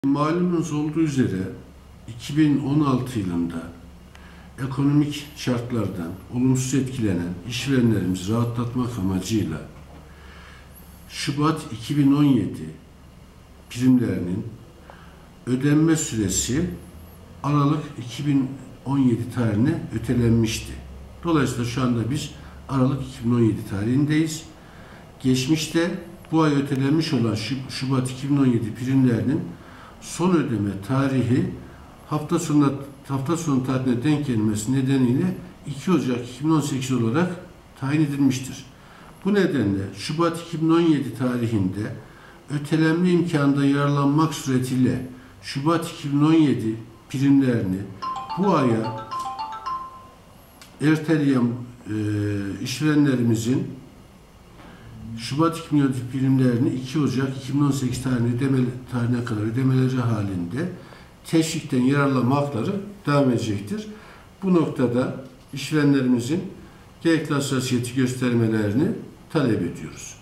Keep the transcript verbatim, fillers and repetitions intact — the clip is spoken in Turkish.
Malumunuz olduğu üzere iki bin on altı yılında ekonomik şartlardan olumsuz etkilenen işverenlerimizi rahatlatmak amacıyla Şubat iki bin on yedi primlerinin ödenme süresi Aralık iki bin on yedi tarihine ötelenmişti. Dolayısıyla şu anda biz Aralık iki bin on yedi tarihindeyiz. Geçmişte bu ay ötelenmiş olan Şubat iki bin on yedi primlerinin son ödeme tarihi hafta sonu hafta sonu tarihine denk gelmesi nedeniyle iki Ocak iki bin on sekiz olarak tayin edilmiştir. Bu nedenle Şubat iki bin on yedi tarihinde ötelenme imkanında yararlanmak suretiyle Şubat iki bin on yedi primlerini bu aya erteleyen e, işverenlerimizin Şubat iki bin on yedi primlerini iki Ocak iki bin on sekiz tarihine, ödeme, tarihine kadar ödemeleri halinde teşvikten yararlanma hakları devam edecektir. Bu noktada işverenlerimizin gerekli hassasiyeti göstermelerini talep ediyoruz.